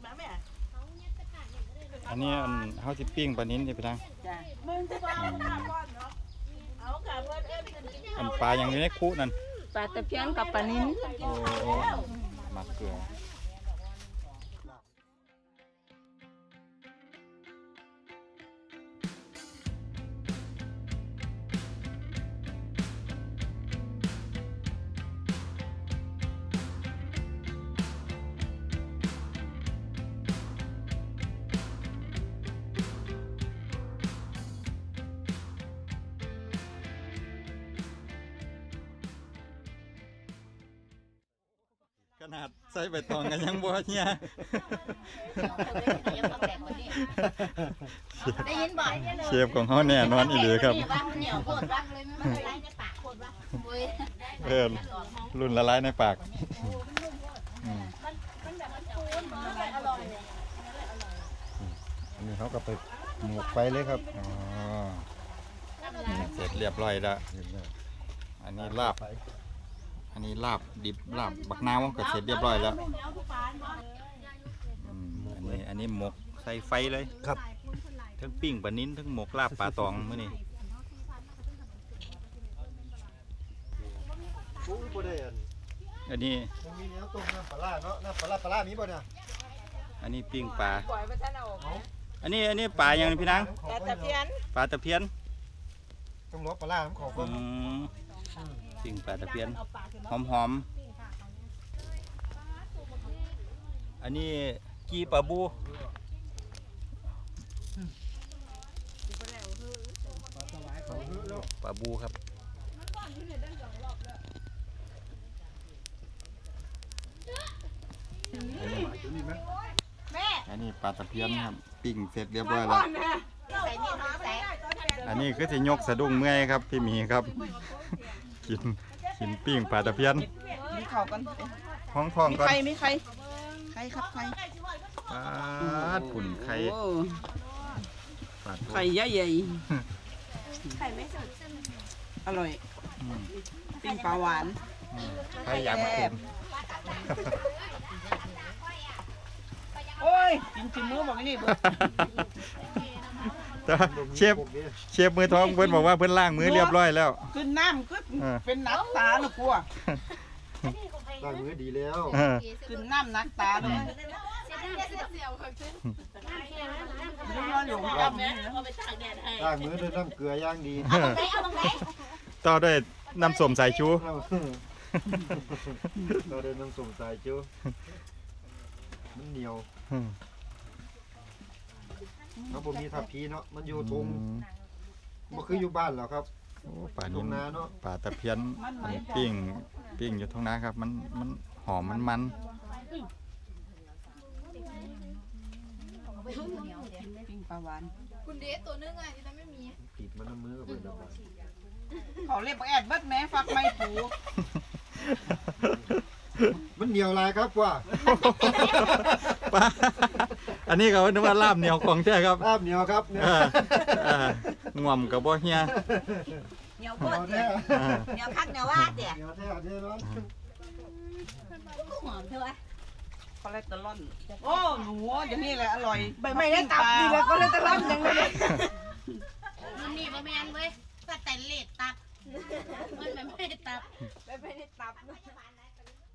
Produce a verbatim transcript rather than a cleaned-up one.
อันนี้อันเฮาสิปิ้งปลานิ้นนี่ไปทางอันปลาอย่างนี้ในคุนั่นปลาตะเพียนกับปลานิ้นโอ้หมักเกลือขนาดใส่ใบตองกันยังบ่เนี่ยได้ยินบ่เชฟของเขาแน่นอนอีหลีครับเออรุ่นละลายในปากอันนี้เขาก็ไปหมกไฟเลยครับอ๋อเสร็จเรียบร้อยแล้วอันนี้ลาบอันนี้ลาบดิบลาบบักนาวก็เสร็จเรียบร้อยแล้วอันนี้อันนี้หมกใส่ไฟเลยครับทั้งปิ้งปลานิ้นทั้งหมกลาบปลาตองมื้อนี้อันนี้มีเนื้อต้มน้ำปลาเนาะน้ำปลาปลามีบ่เนี่ยอันนี้ปิ้งปลาอันนี้อันนี้ปลาอย่างพี่นางปลาตะเพียนปลาตะเพียนต้องรอปลาผมขอเพิ่มปิ้งปลาตะเพียนหอมหอมอันนี้กีปลาบูปลาบูครับอันนี้ปลาตะเพียนครับปิ้งเสร็จเรียบร้อยแล้วอันนี้คือจะยกสะดุ้งเมื่อยครับพี่มีครับกินกินปิ้งปลาตะเพียนมีเข่ากันห้องท้องก่อนใครมีใครใครครับใครปลาปุ่นไข่ไข่ใหญ่ใหญ่ไข่ไม่สดอร่อยปิ้งปลาหวานไข่ยำเค็มโอ้ยกินชิมมือบอกนี่เบิร์เชฟเชฟมือท้องเพื่อนบอกว่าเพื่อนล้างมือเรียบร้อยแล้วขึ้นน้ำขึ้นเป็นนักตาลูกกลัวล้างมือดีแล้วขึ้นน้ำนักตาเลยล้างมือด้วยน้ำเกลือย่างดีต่อด้วยน้ำส้มสายชูต่อด้วยน้ำส้มสายชูมันเหนียวเขาผมมีทับพีเนาะมันอยู่ตรงมันคืออยู่บ้านเหรอครับป่านี้ป่าตะเพียนปิ้งปิ้งอยู่ท้องนาครับมันมันหอมมันมันปิ้งปลาหวานคุณเดชตัวนึงไงที่นั่นไม่มีติดมันน้ำมือกับเบิร์ดเขาเรียกแอดเบิร์ดแม่ฟักไม่ถูมันเหนียวลายครับว่าป้าอันนี้เขานึกว่าลาบเหนียวของแท้ครับลาบเหนียวครับง่วมกับบ่เฮียเหนียวบดเหนียวคักเหนียวว่าเดี๋ยวเหนียวแท้เท่ร้อนหอมเท่าไหร่คอเลสเตอรอลโอ้หนูอย่างนี้แหละอร่อยใบไม้ได้ตับดีเลยคอเลสเตอรอลยังไงมันมีบะเมียนเว้ยแต่แต่เล็ดตับมันไม่ได้ตับไม่ได้ตับ